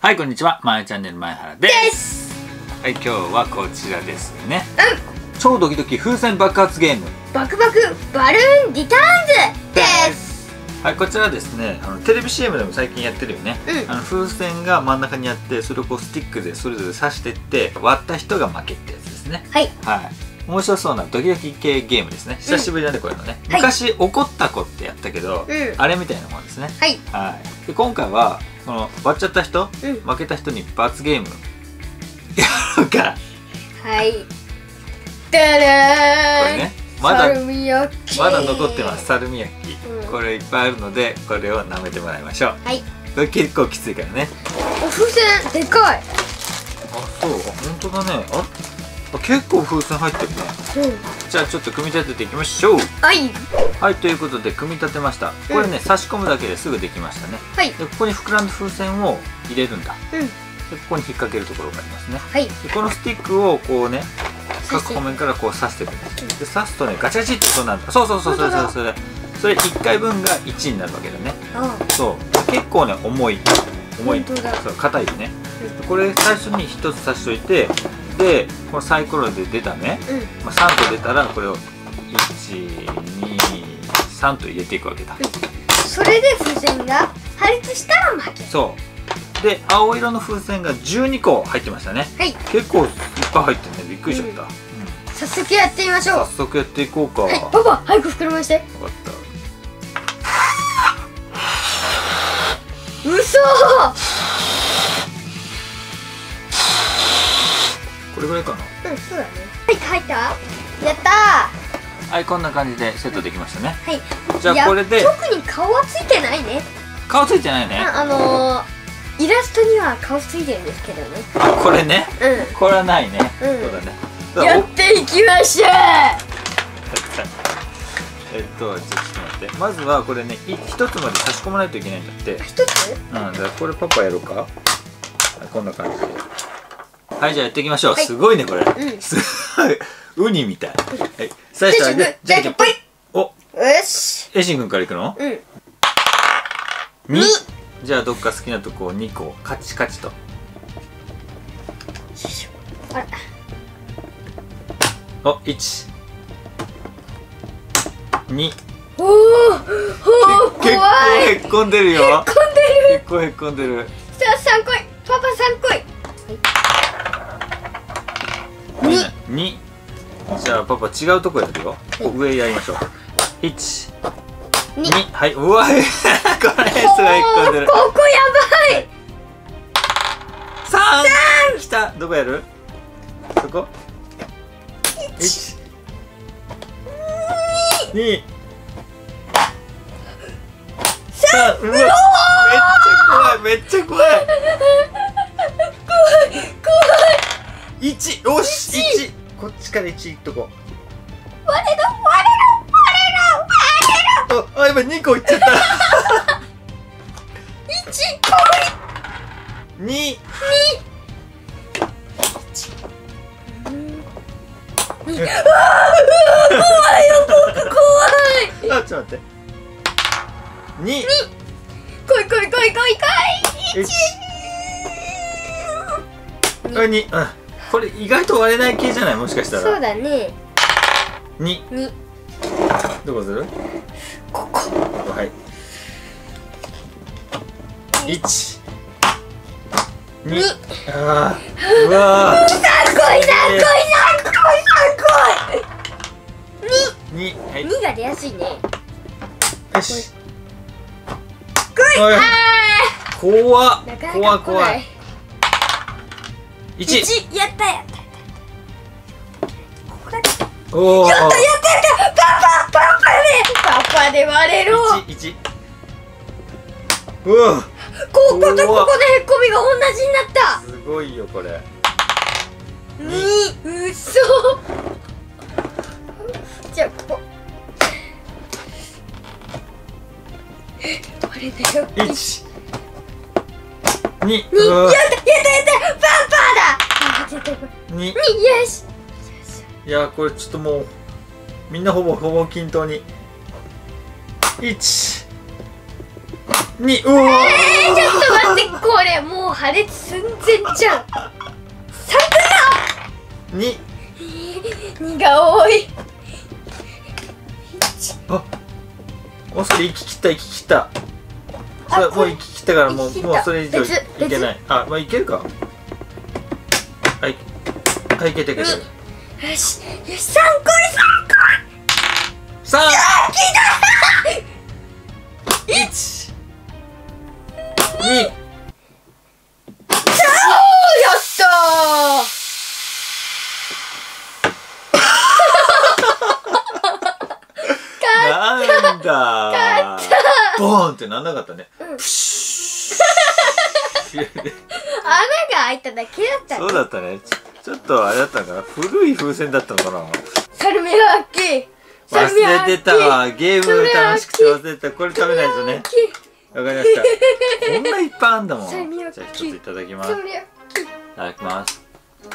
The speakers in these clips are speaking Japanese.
はい、こんにちは。まえチャンネル前原です。はい、今日はこちらですね。超ドキドキ風船爆発ゲーム。 バクバクバルーンリターンズです。 はい、こちらですね、テレビ CM でも最近やってるよね。風船が真ん中にあって、それをこうスティックでそれぞれ刺してって、割った人が負けってやつですね。はい。はい。面白そうなドキドキ系ゲームですね。久しぶりだね、こういうのね。昔怒った子ってやったけど、あれみたいなもんですね。はい。はい。で、今回はその割っちゃった人、負けた人に罰ゲームやろうか。 はい。だらー。 これね、まだ残ってます。サルミヤッキ。これいっぱいあるので、これを舐めてもらいましょう。はい。これ結構きついからね。 風船でかい。 あ、そう、本当だね。結構風船入ってるね。じゃあちょっと組み立てていきましょう。はい。はい、ということで組み立てました。これね、差し込むだけですぐできましたね。はい。でここに膨らんだ風船を入れるんだ。でここに引っ掛けるところがありますね。はい。でこのスティックをこうね、各方面からこう刺していくんです。で刺すとね、ガチガチってそうなんだ。そうそれ1回分が1になるわけだね。そう結構ね、重い、そう硬いよね。これ最初に1つ刺しといて、でこのサイコロで出たね、3個出たらこれを123と入れていくわけだ。 それで風船が破裂したら負け。 そうで、青色の風船が12個入ってましたね。はい。結構いっぱい入ってるね。びっくりしちゃった。 早速やってみましょう。 早速やっていこうか。 はい、パパ早く膨らまして。分かった。うそー。 これぐらいかな。 そうだね。入った。やったー。 はい、こんな感じでセットできましたね。 はい。 じゃあこれで特に顔はついてないね。 顔ついてないね。 イラストには顔ついてるんですけどね。 あ、これね。これはないね。そうだね。 やっていきましょう。 じゃあちょっと待って。まずはこれね、一つまで差し込まないといけないんだって。 一つ？ じゃあこれパパやろうか。こんな感じで。はい、じゃあやっていきましょう。すごいね、これ。すごい。ウニみたい。はい。最初はね、じゃんけんぽい。お。よし。エシン君からいくの？2。じゃあどっか好きなとこを2個カチカチと。お、1、2。 おお、 結構へっこんでるよ。結構へっこんでる。 さあ3個い。パパ3個い。 2。じゃあパパ違うとこやるよ。上やりましょう。1、2。はい。うわ、これすごいへっこんでる。 ここやばい。 3。きた。どこやる？そこ。1、2、3。うわ、めっちゃ怖い。1。よし、1。こっちから1いっとこう。 割れろ。 あ、今2個いっちゃった。2。 めっちょっと待って。2。 来い。 2。これ意外と割れない系じゃない？もしかしたら。 そうだね。 2。どこする？ ここ。 はい。1、2。ああ。うわー。 3個。2が出やすいね。 よし。怖っ。1。 やった。 おお。やった。 パパで割れろ。 1。うわ。 こことここのへっこみが同じになった。 すごいよこれ。 2。うそ。じゃあここ。割れたよ。 1、2。 やったパパだ。 2。 よし。 いやこれちょっともうみんなほぼ均等に。1、 2、 ちょっと待って、これもう破裂寸前じゃん。3 分の2。 2が多い。 あ、もうそれ行き切った行き切った。それもう行き切ったからもうそれ以上いけない。あ、まあいけるか。はいはい、いけていけて。よしよし、3個 3。1、2。 やったー。 なんだボーンってなんなかったね。プシュ穴が開いただけだったね。 そうだったね。ちょっとあれだったのかな、古い風船だったのかな。 サルミアッキ忘れてたわ。ゲーム楽しくて忘れてた。これ食べないとね。わかりました。こんないっぱいあんだもん。じゃあ一ついただきます。いただきます。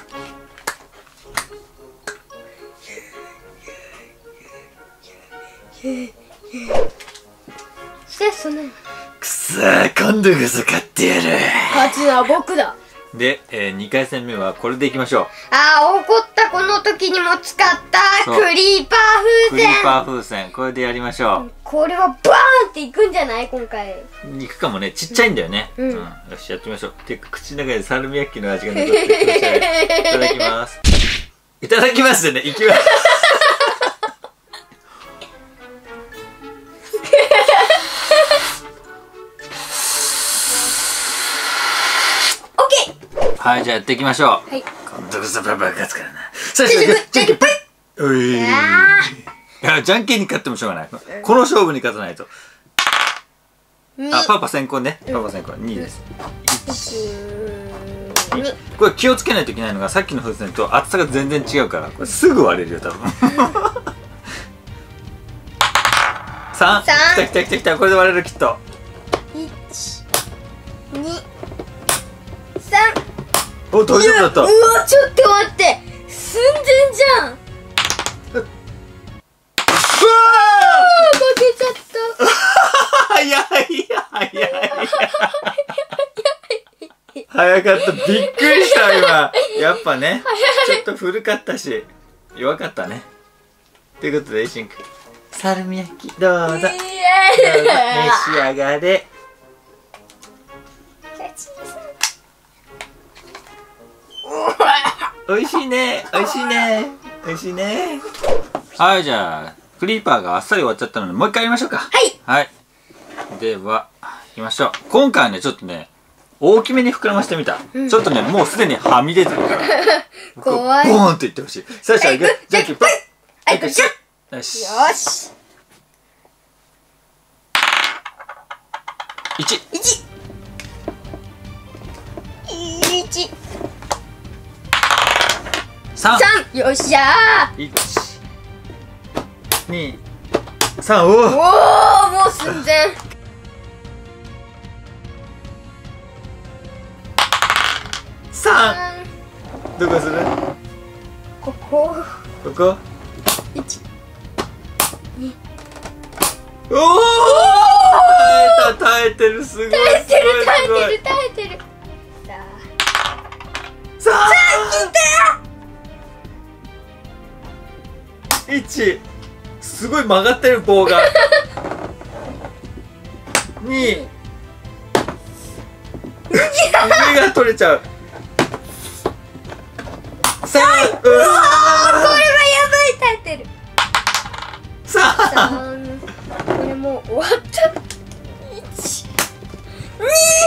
してそのくそー、今度こそ買ってやる。 勝ちは僕だ。 で、2回戦目はこれでいきましょう。 あー、怒ったこの時にも使ったクリーパー風船。 クリーパー風船、これでやりましょう。 これはバーンっていくんじゃない今回。 いくかもね。ちっちゃいんだよね。よし、やってみましょう。てか口の中でサルミヤッキの味が残って気持ち悪い。いただきます。いただきますでね、いきます。はい、じゃあやっていきましょう。はい。今度こそパパが勝つからな。最初はじゃんけんぽい。おい。いや、じゃんけんに勝ってもしょうがない。この勝負に勝たないと。あ、パパ先行ね。パパ先行。2です。1、2。これ気をつけないといけないのが、さっきの風船と厚さが全然違うから、これすぐ割れるよ、多分。3。きたきたきたきた。これで割れるきっと。 1、2、3。 お、大丈夫だった。 うわ、ちょっと待って、寸前じゃん。うわー、負けちゃった。 早い早かった。びっくりした今。やっぱね、ちょっと古かったし弱かったね。ということで、しんくん、サルミヤッキどうぞ、どうぞ召し上がれ。おいしいね、おいしいね、おいしいね。はい、じゃあクリーパーがあっさり終わっちゃったのでもう一回やりましょうか。はい、では行きましょう。今回はねちょっとね大きめに膨らましてみた、ちょっとねもうすでにはみ出てるから怖い。 ボーンといってほしい。最初はグーじゃんけんぽい。 はい、こっち。よし。1。3。 よっしゃー。1、2、3。おお、 もう寸前。 3。どこする？ ここ。 ここ。 1、2。 おお、耐えてる。すごい。 耐えてる。さあ、 1。すごい曲がってる棒が。2。上が取れちゃう。3。うわー、 これはやばい、耐えてる。 3。 これもう終わった。1、2。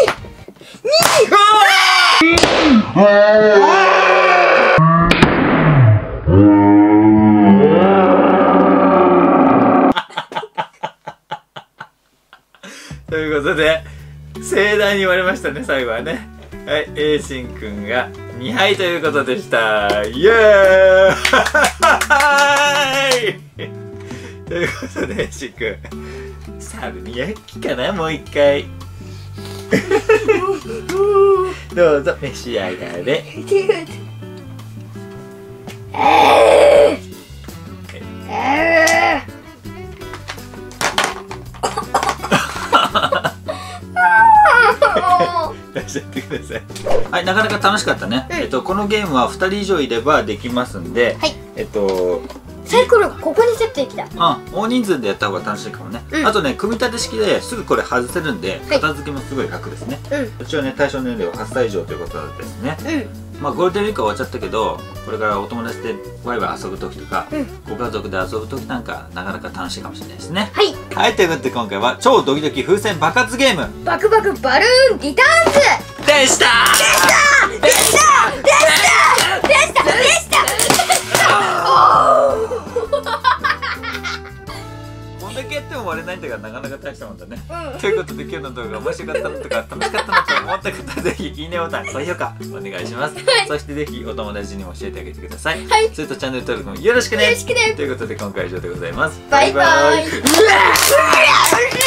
ということで盛大に言われましたね、最後はね。はい、Aしんくんが2敗ということでした。イエーイということで Aしんくん、サルミヤッキかな、もう一回どうぞ召し上がれ。 ださい。はい、なかなか楽しかったね。このゲームは2人以上いればできますんで、 はい、サイコロがここにセットできた。 大人数でやった方が楽しいかもね。あとね、組み立て式ですぐこれ外せるんで、片付けもすごい楽ですね。一応ね、対象年齢は8歳以上ということですね。まあゴールデンウィークは終わっちゃったけど、これからお友達でワイワイ遊ぶ時とか、ご家族で遊ぶ時なんかなかなか楽しいかもしれないですね。はい、はい、ということで今回は超ドキドキ風船爆発ゲームバクバクバルーンリターンズでしたこんだけやっても割れないんだからなかなか大したもんだね。ということで今日の動画面白かったなとか楽しかったなと思った方はぜひいいねボタン、高評価お願いします。そしてぜひお友達にも教えてあげてください。それとチャンネル登録もよろしくね。ということで今回は以上でございます。バイバイ。